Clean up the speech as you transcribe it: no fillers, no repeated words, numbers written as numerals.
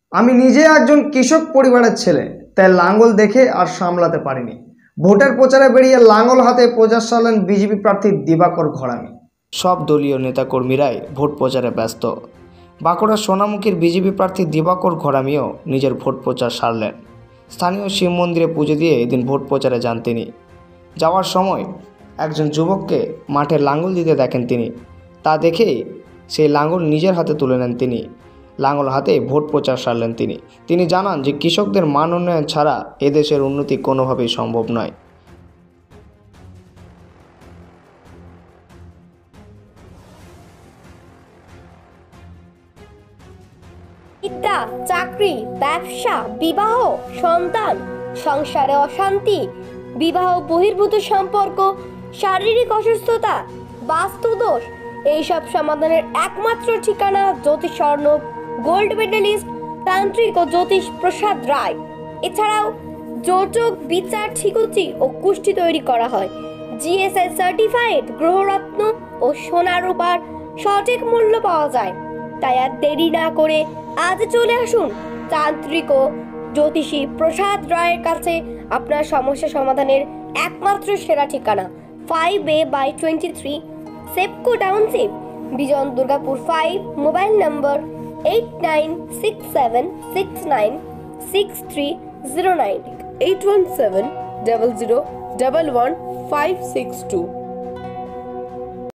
আমি নিজে একজন কৃষক পরিবারের ছেলে, তাই লাঙ্গল দেখে আর সামলাতে পারিনি। ভোটের প্রচারে বেরিয়ে লাঙ্গল হাতে প্রচার চালালেন বিজেপি প্রার্থী দিবাকর ঘরামি। সব দলীয় নেতাকর্মীরাই ভোট প্রচারে ব্যস্ত। বাঁকুড়ার সোনামুখীর বিজেপি প্রার্থী দিবাকর ঘরামিও নিজের ভোট প্রচার সারলেন। স্থানীয় শিব মন্দিরে পুজো দিয়ে এদিন ভোট প্রচারে যান তিনি। যাওয়ার সময় একজন যুবককে মাঠে লাঙ্গল দিতে দেখেন তিনি। তা দেখেই সেই লাঙ্গল নিজের হাতে তুলে নেন তিনি। লাঙ্গল হাতে ভোট প্রচার সারলেন তিনি। তিনি জানান যে কৃষকদের মান উন্নয়ন ছাড়া এদেশের উন্নতি কোনোভাবেই সম্ভব নয়। বিদ্যা, চাকরি, ব্যবসা, বিবাহ, সন্তান, সংসারে অশান্তি, বিবাহ বহির্ভূত সম্পর্ক, শারীরিক অসুস্থতা, বাস্তুদোষ, এইসব সমাধানের একমাত্র ঠিকানা জ্যোতিষ স্বর্ণক, গোল্ড মেডেলিস্ট, তান্ত্রিক ও জ্যোতিষ প্রসাদ রায়। এছাড়াও যোজক, বিচার, ঠিকুচি ও কুষ্টি তৈরি করা হয়। জিএসআই সার্টিফাইড গ্রহরত্ন ও সোনা রূপার সঠিক মূল্য পাওয়া যায়। তাই আর দেরি না করে আজ চলে আসুন তান্ত্রিক ও জ্যোতিষী প্রসাদ রায়ের কাছে। আপনার সমস্যা সমাধানের একমাত্র সেরা ঠিকানা 5A/23 সেপকো township, Bijan Durgapur 5, mobile number 8967696309 81700111562।